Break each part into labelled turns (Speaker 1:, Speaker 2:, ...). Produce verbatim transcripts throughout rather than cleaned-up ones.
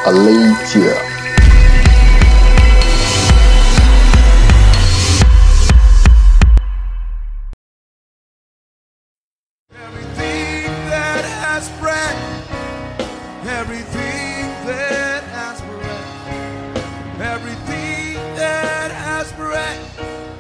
Speaker 1: Aletheia.
Speaker 2: Everything that has breath, everything that has breath, everything that has breath,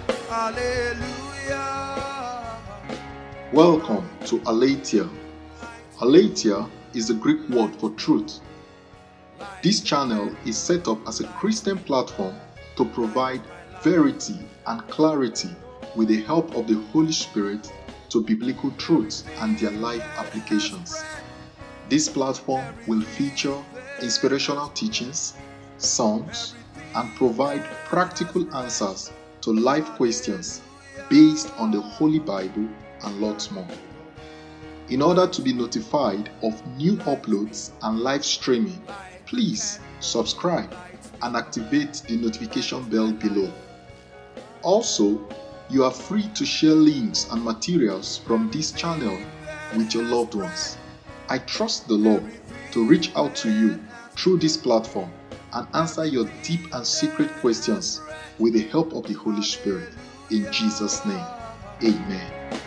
Speaker 2: hallelujah.
Speaker 1: Welcome to Aletheia. Aletheia is the Greek word for truth. This channel is set up as a Christian platform to provide verity and clarity with the help of the Holy Spirit to biblical truths and their life applications. This platform will feature inspirational teachings, songs, and provide practical answers to life questions based on the Holy Bible and lots more. In order to be notified of new uploads and live streaming, please subscribe and activate the notification bell below. Also, you are free to share links and materials from this channel with your loved ones. I trust the Lord to reach out to you through this platform and answer your deep and secret questions with the help of the Holy Spirit. In Jesus' name, amen.